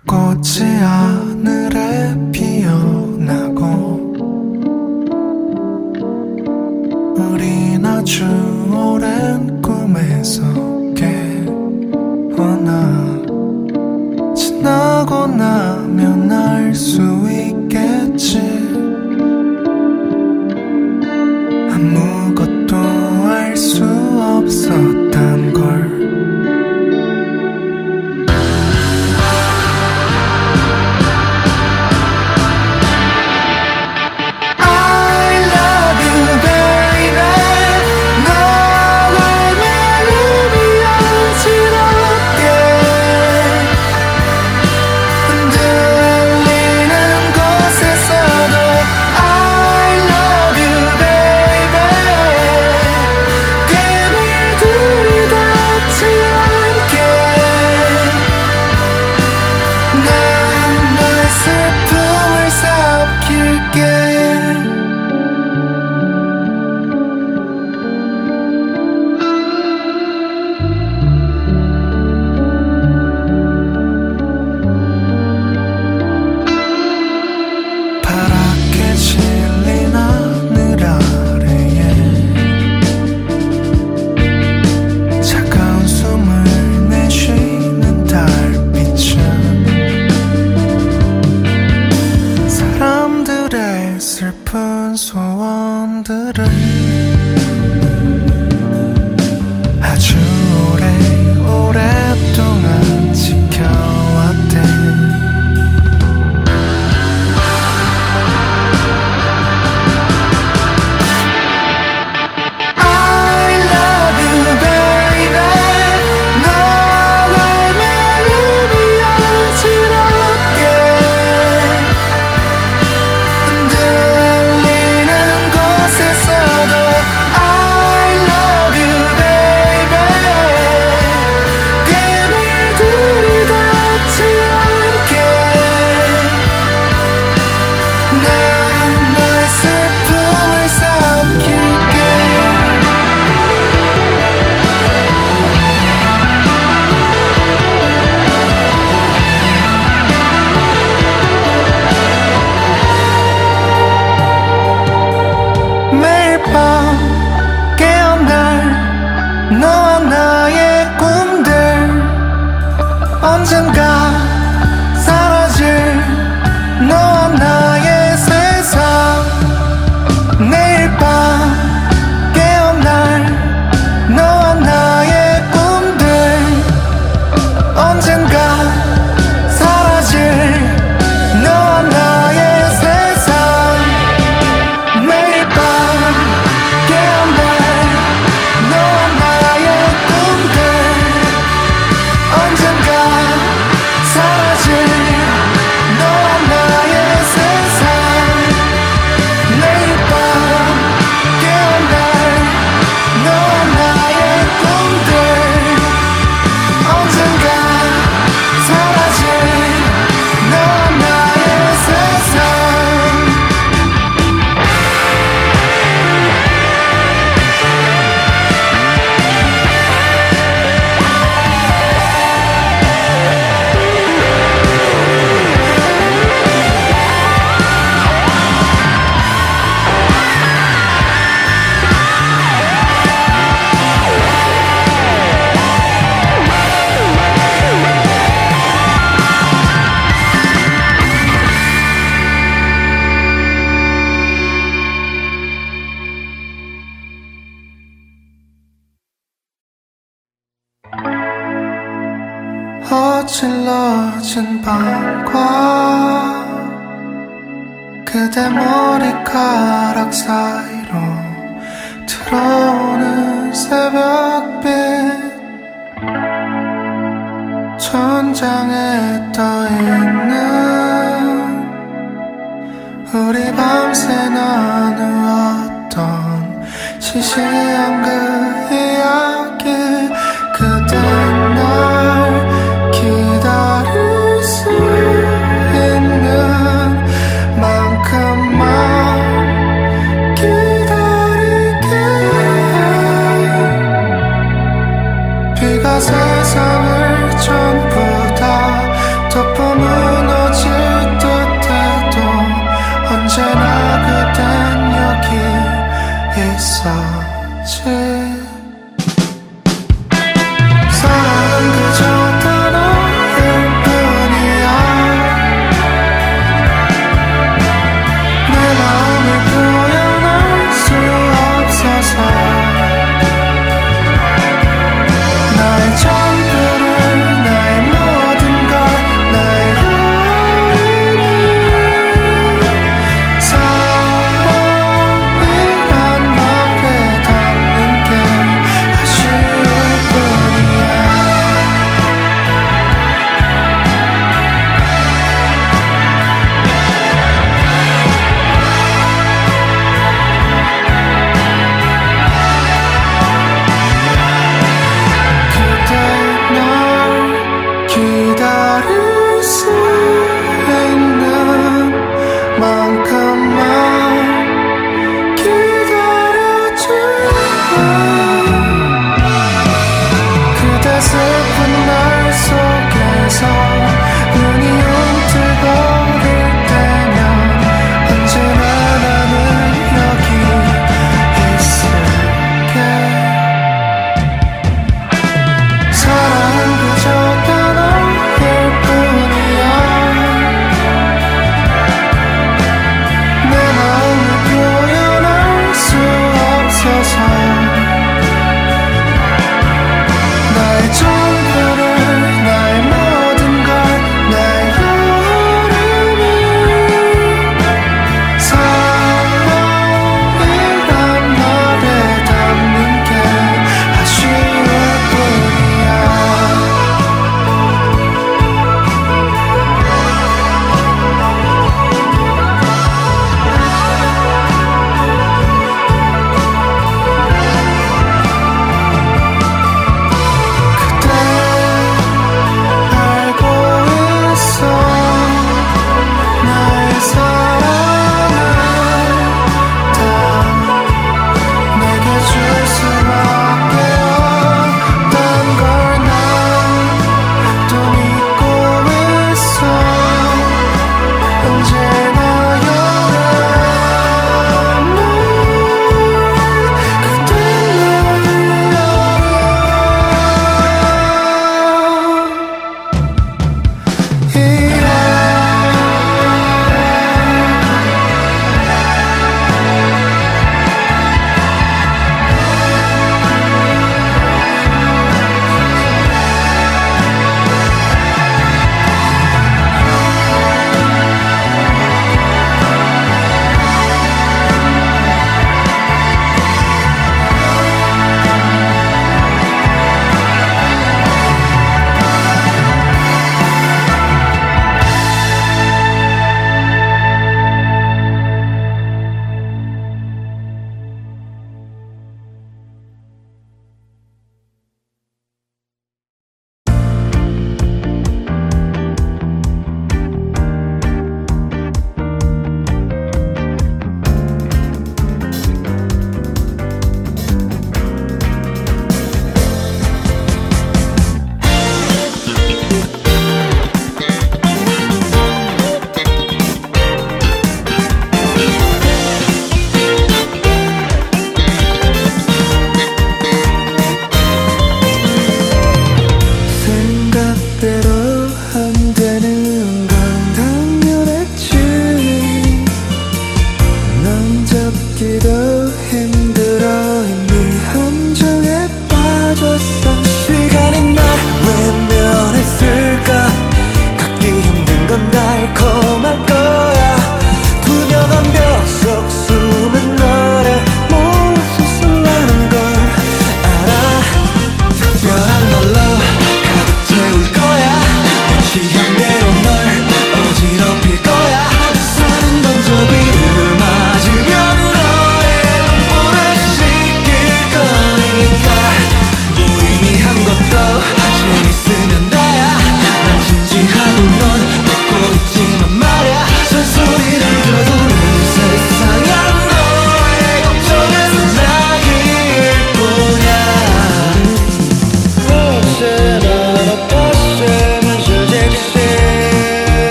꽃이 하늘에 피어나고 우린 아주 오랜 꿈에서 깨어나 지나고 나면 알 수 있겠지 아무것도 알 수 없었단 걸 슬픈 소원들을 아주 오랫동안 지켜왔대 너와 나의 꿈들 언젠가 사라질 너와 나의 세상 매일 밤 깨어날 너와 나의 꿈들 언젠가 사라질 너와 나의 세상 매일 밤 깨어날 너와 나의 언젠가 사라질 너와 나의 세상 매일 밤 깨어날 너와 나의 꿈들 언젠가 사라질 너와 나의 세상 어질러진 밤과 그대 머리카락 사이로 들어오는 새벽빛 천장에 떠있는 우리 밤새 나누었던 시시한 그 이야기 그대 날 기다릴 수 있는 만큼만 기다릴게 비가 세상을 전부 다 덮어물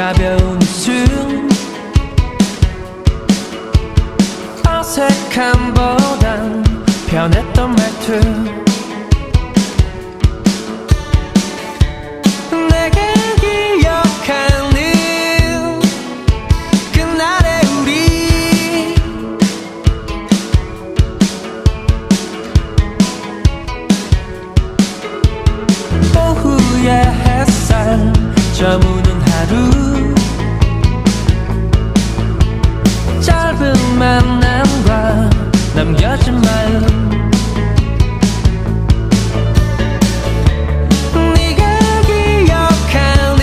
가벼운 웃음 어색함보단 편했던 말투 내가 기억하는 그날의 우리 오후의 햇살 저무는 하루 짧은 만남과 남겨진 마음 네가 기억하는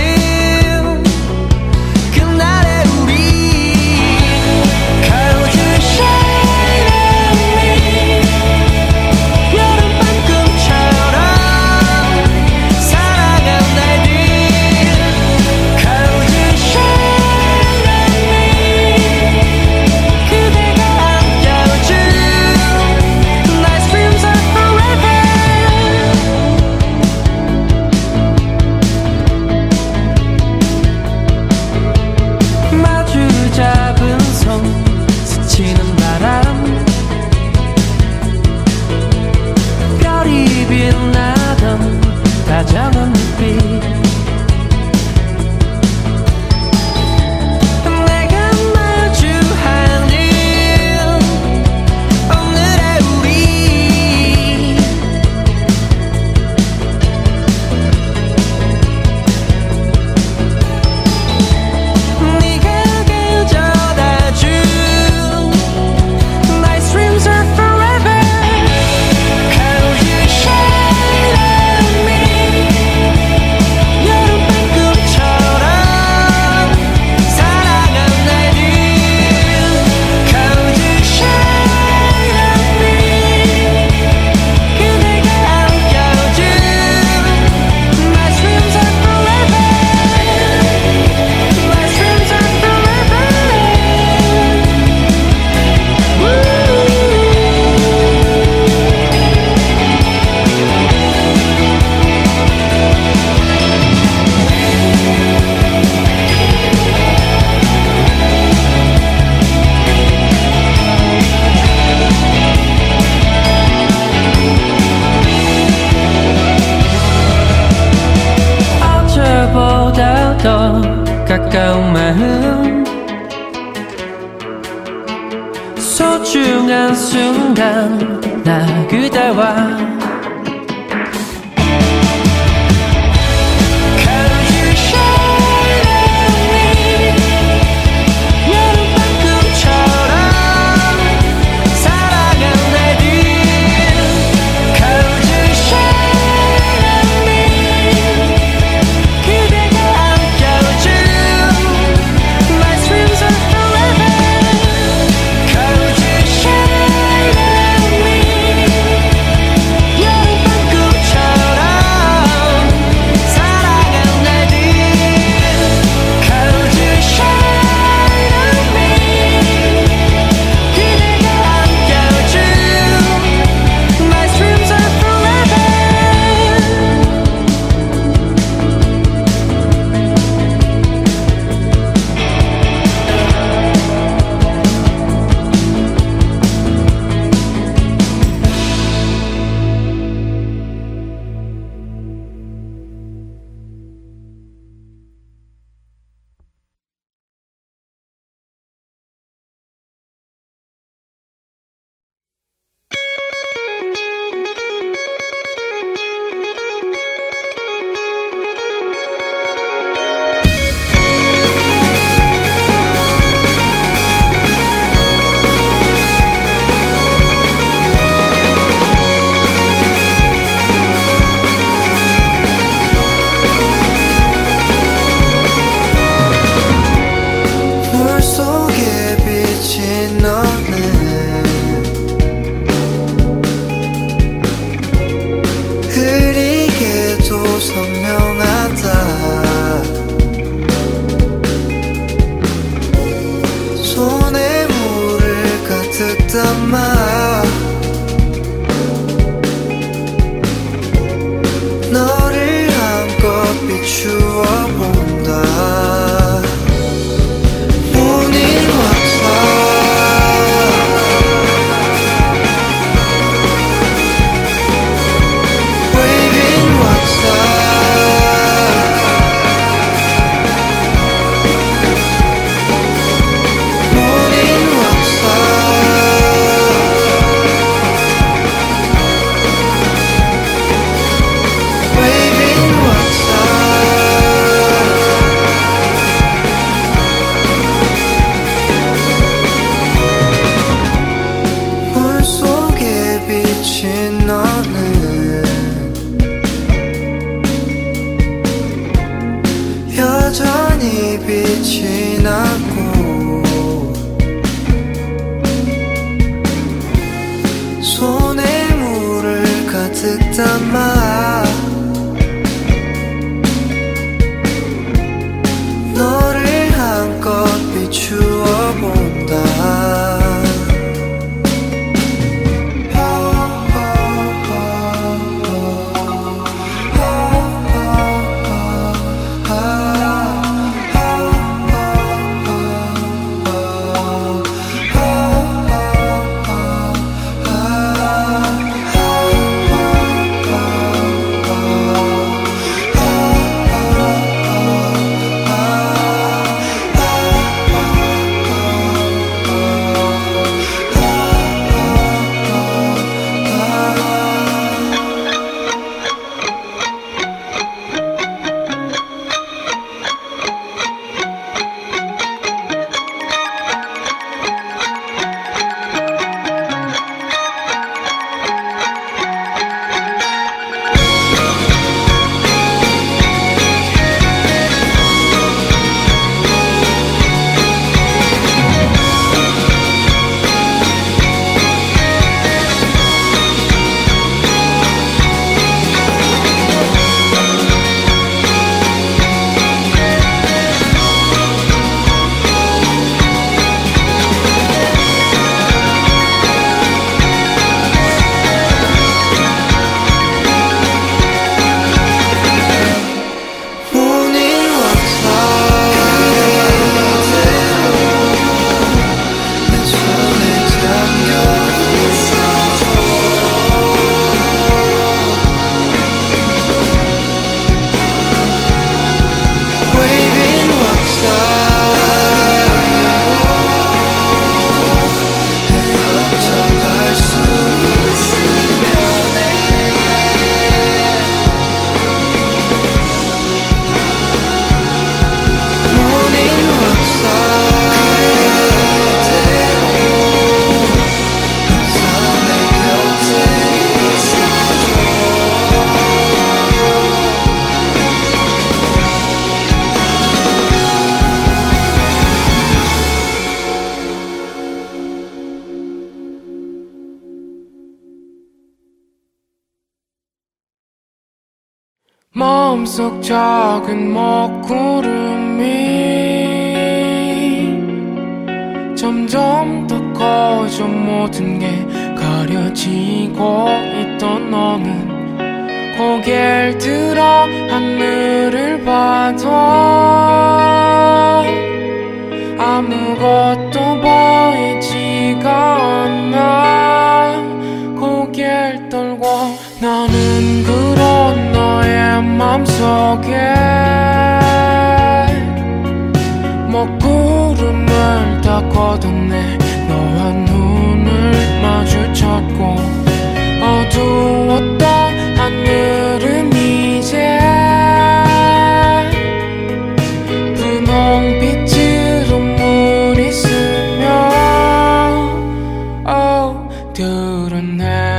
그날의 우리 Cause you shine on me 여름밤 꿈처럼 사랑한 날들 Cause you shine on me 그대가 안겨준 Nice dreams are forever 마주 잡은 손 스치는 바람 별이 빛나던 다정한 눈빛 내가 마주하는 오늘의 우리 네가 가져다준 Nice dreams are forever Cause you shine on me 여름밤 꿈처럼 사랑한 날들 Cause you shine on me 그대가 안겨준 Nice dreams are forever Nice dreams are forever 어제보다 더 가까운 마음 소중한 순간 나 그대와 Cause you shine on me 여름밤 꿈처럼 사랑한 날들 Cause you shine on me 그대가 안겨준 My dreams are forever Cause you shine on me 빛이 나고 손에 물을 가득 담아 너를 한껏 비추어 본다. 마음속 작은 먹구름이 점점 더 커져 모든 게 가려지고 있던 너는 고개를 들어 하늘을 봐도 아무것도 보이지가 않아. 고개를 떨고 나는 그런 너의 맘속에 먹구름을 다 걷어내 너와 눈을 마주쳤고 어두웠던 하늘은 이제 분홍빛으로 물이 스며 드러내.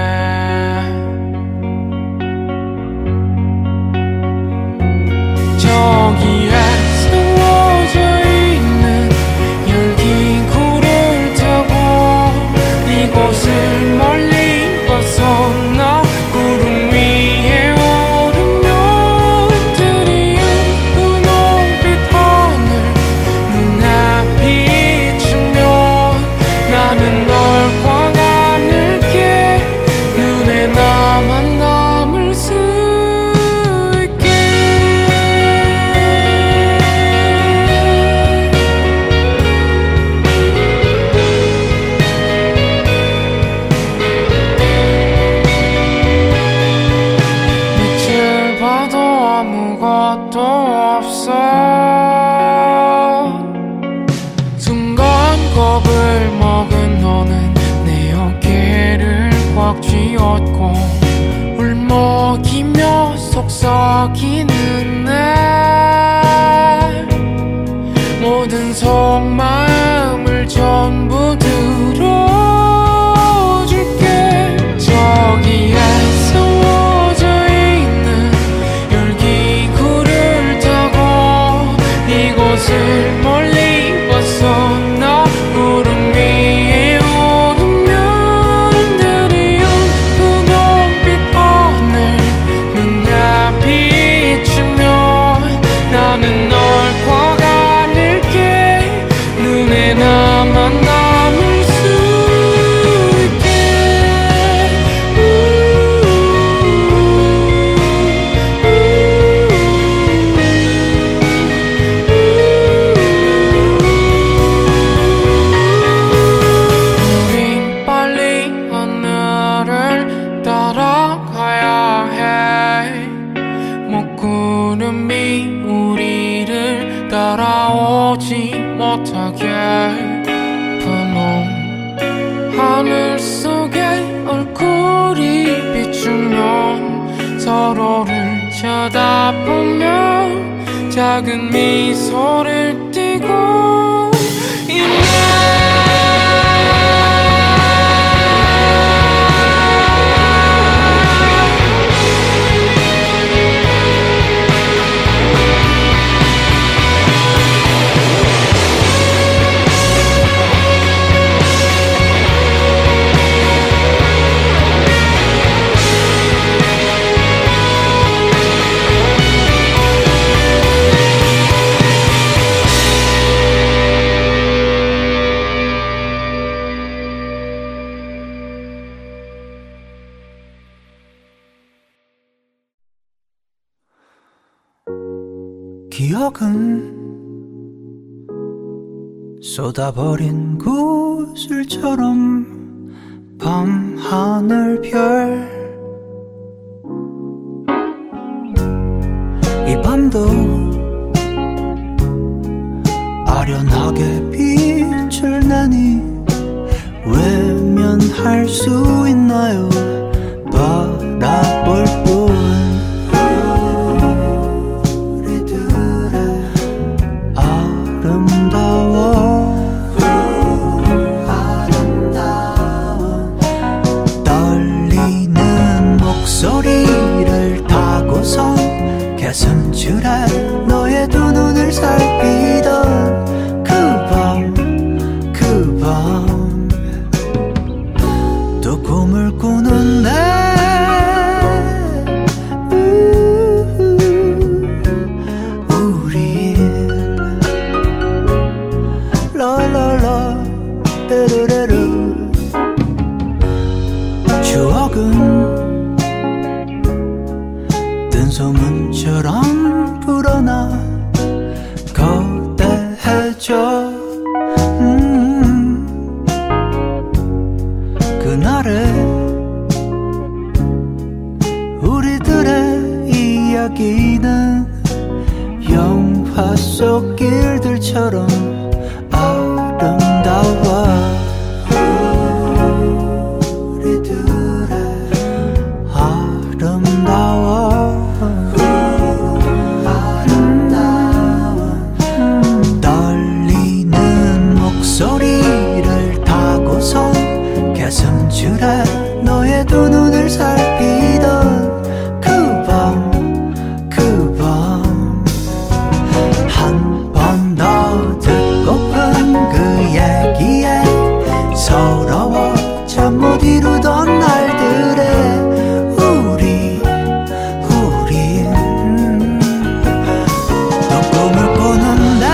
저기에 세워져 있는 열기구를 타고 이곳을 멀리 벗어나 구름 위에 오르면 드리운 분홍빛 하늘 눈앞이 비추면 나는 널 광하늘께 눈에 나만 남을 수 있게. 빛을 봐도 아무것도 없어. 순간 겁을 먹은 너는 내 어깨를 꽉 쥐었고 울먹이며 속삭이는 내 모든 속마음을 전부 들어줄게. 저기에 세워져 있는 열기구를 타고 이곳을 보지 못하게 분홍 하늘 속에 얼굴이 비추면 서로를 쳐다보며 작은 미소를 띠고 있네. 기억은 쏟아버린 구슬처럼 밤하늘 별 이 밤도 아련하게 빛을 내니 외면할 수 있나요? 바라볼 뿐 떨리는 목소리를 타고선 개선줄에 너의 두 눈을 살피던 그 밤 또 꿈을 꾸는데 우린 라라라 떼르르르 추억은 뜬 소문처럼 불어나 거대해져 그날의 우리들의 이야기는 영화 속 길들처럼 아름다워 떨리는 목소리를 타고선 개선줄에 너의 두 눈을 살피던 그 밤 한 번 더 듣고픈 그 얘기에 서러워 잠 못 이루던 날들에 우린 또 꿈을 꾸는데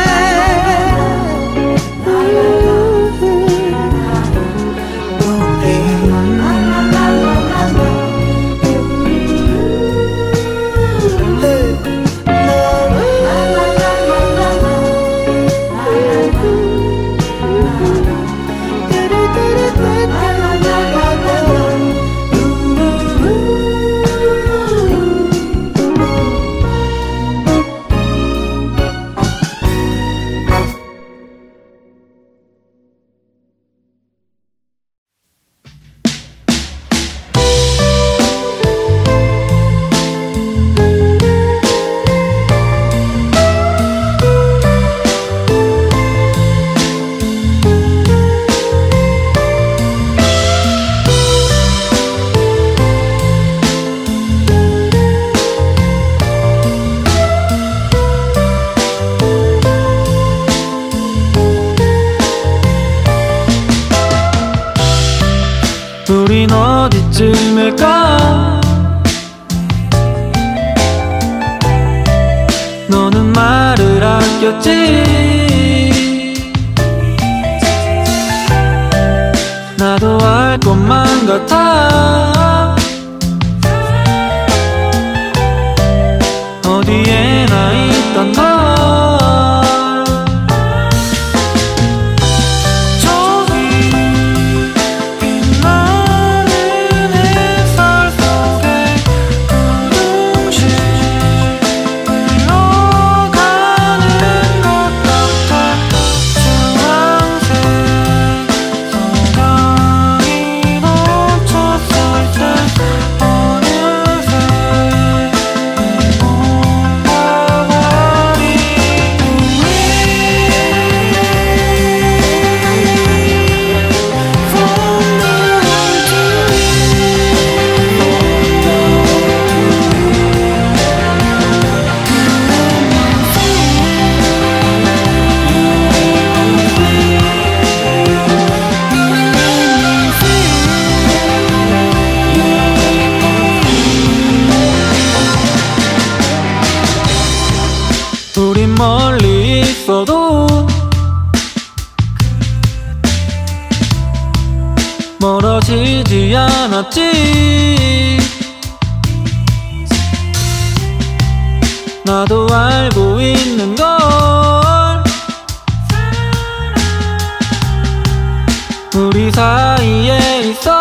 우린 어디쯤일까? 너는 말을 아꼈지. 나도 알 것만 같아. 어디에나 있던 너 멀어지지 않았지. 나도 알고 있는 걸 우리 사이에 있어.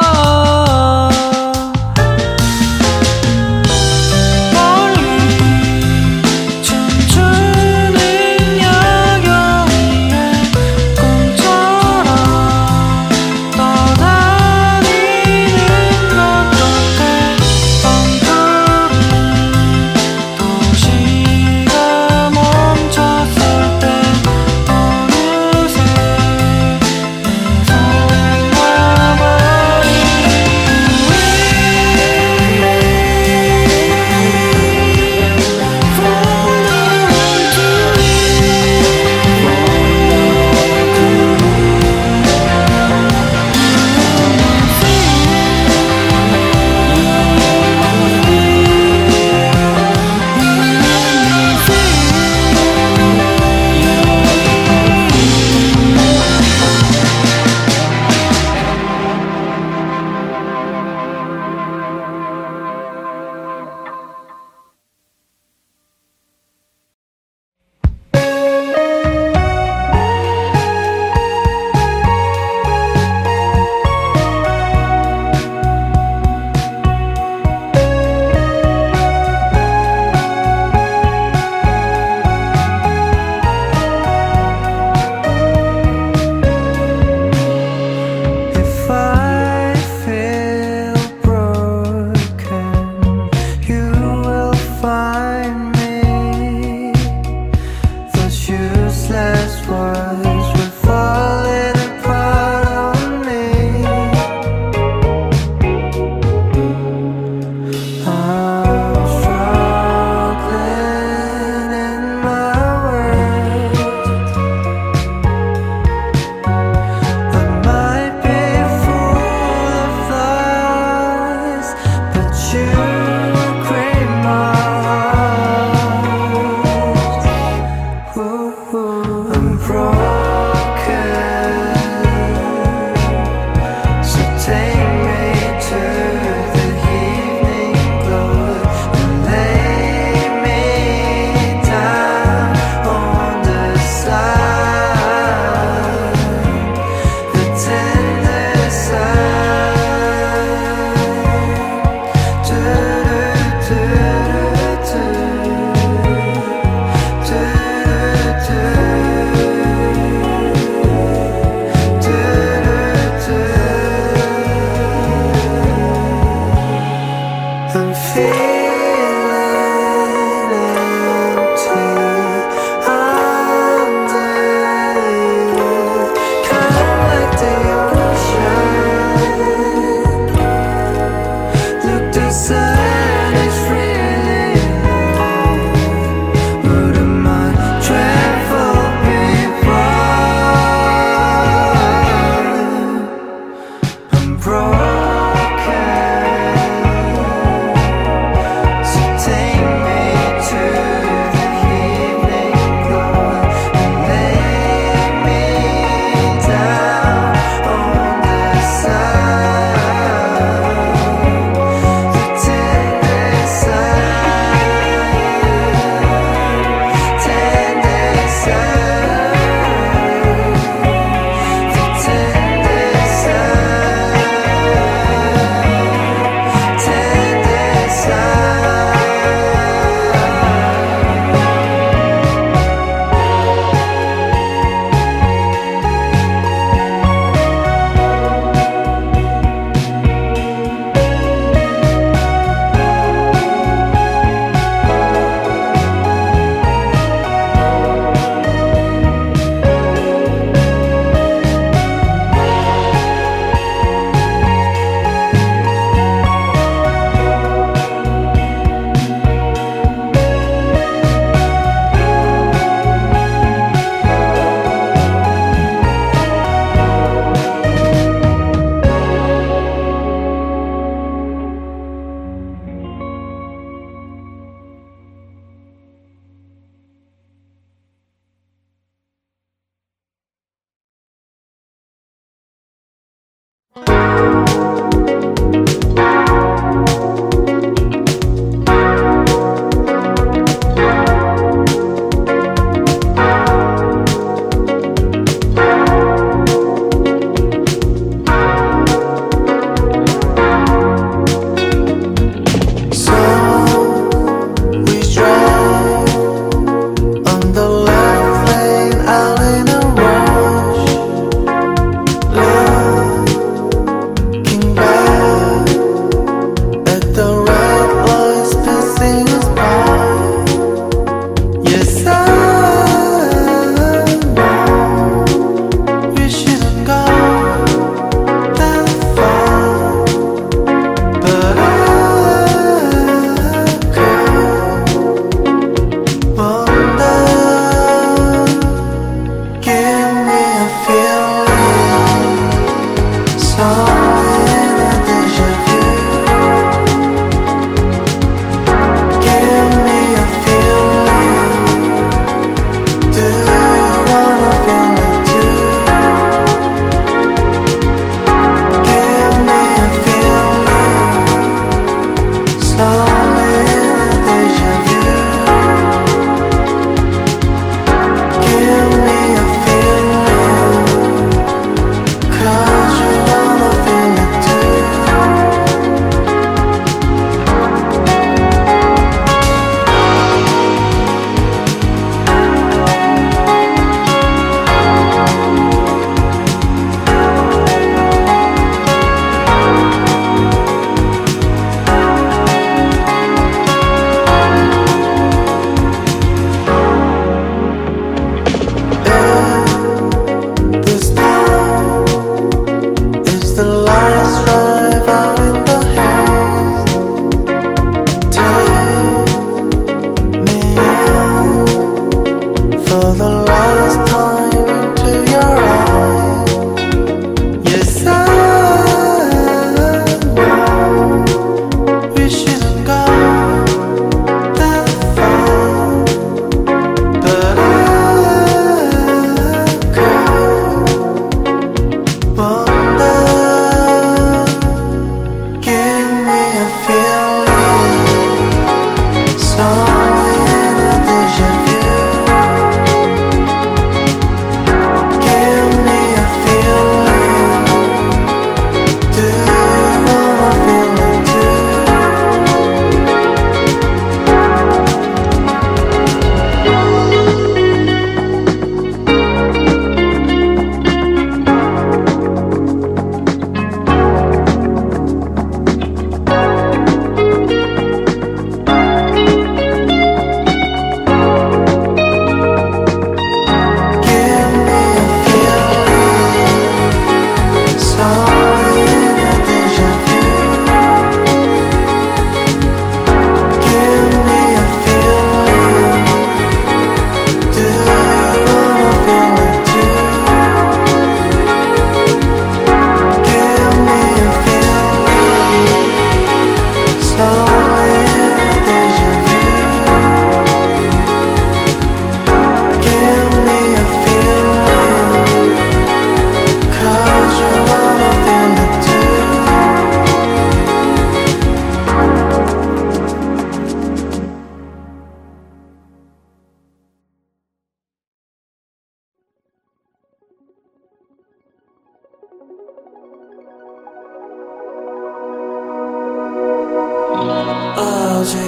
아직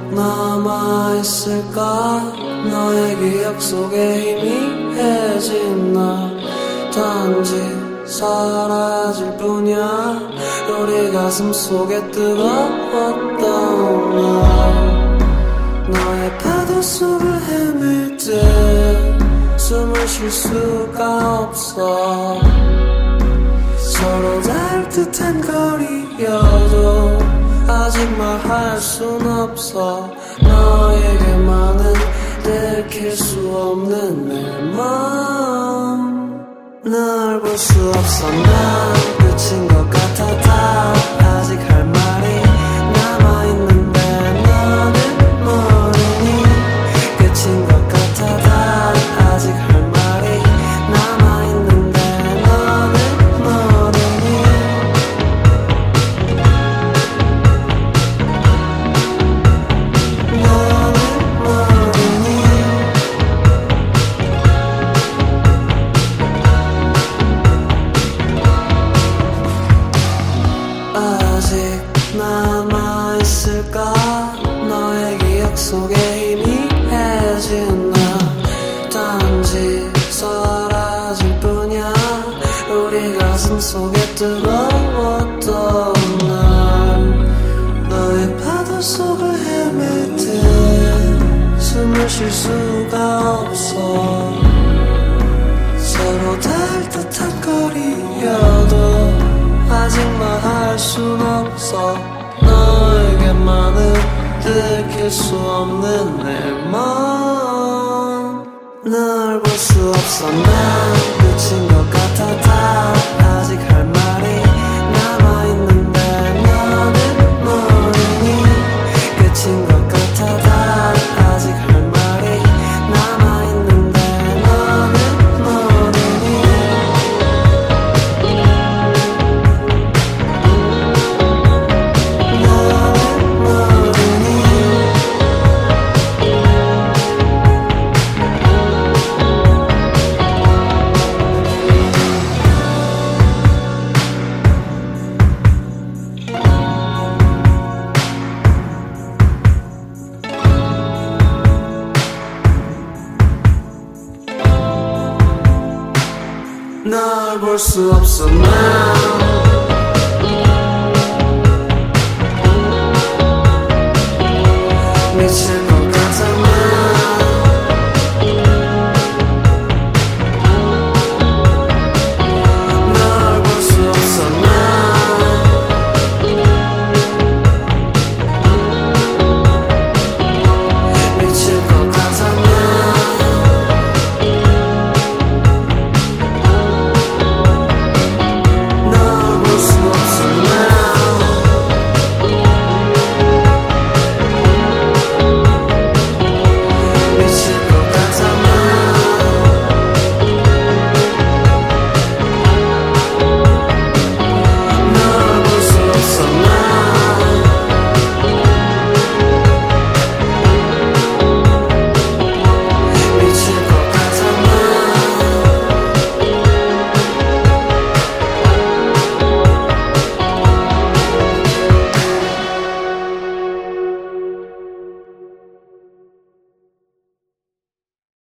남아있을까 너의 기억 속에 희미해진 나 단지 사라질 뿐이야 우리 가슴 속에 뜨거웠던 날 너의 파도 속을 헤맬 때 숨을 쉴 수가 없어 서로 닿을 듯한 거리여도 아직 말할 순 없어 너에게만은 들킬 수 없는 내 맘 널 볼 수 없어 난 끝인 것 같아 다 아직 할 말이 남아있는데 너는 모르니 끝인 것 같아 다 아직 할 말이 남아있는데 너는 모르니 속에 뜨거웠던 날 너의 파도 속을 헤맬 때 숨을 쉴 수가 없어 서로 닿을 듯한 거리여도 아직 말할 순 없어 너에게만은 들킬 수 없는 내 맘 널 볼 수 없어 난 끝인 것 같아 다 아직 할 말이 남아있는데 너는 모르니 끝인 것 같아 다 아직 할 말이 남아있는데 너는 모르니 너는 모르니 널 볼 수 없어 난 미칠